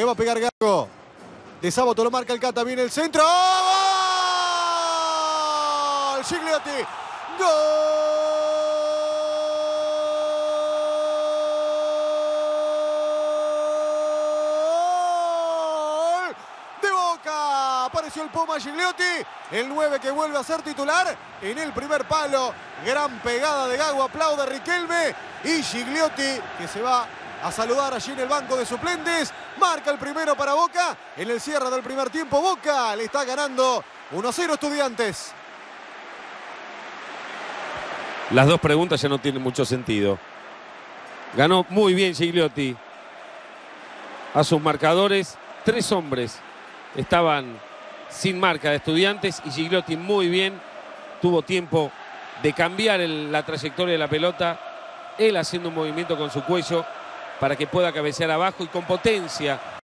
Le va a pegar Gago. De Sábato lo marca el Cata. Viene el centro. ¡Gol! Gigliotti. ¡Gol! De Boca. Apareció el Puma Gigliotti. El 9 que vuelve a ser titular en el primer palo. Gran pegada de Gago. Aplaude a Riquelme. Y Gigliotti que se va a saludar allí en el banco de suplentes. Marca el primero para Boca. En el cierre del primer tiempo, Boca le está ganando 1-0 Estudiantes. Las dos preguntas ya no tienen mucho sentido. Ganó muy bien Gigliotti a sus marcadores. 3 hombres estaban sin marca de Estudiantes y Gigliotti muy bien. Tuvo tiempo de cambiar la trayectoria de la pelota. Él haciendo un movimiento con su cuello para que pueda cabecear abajo y con potencia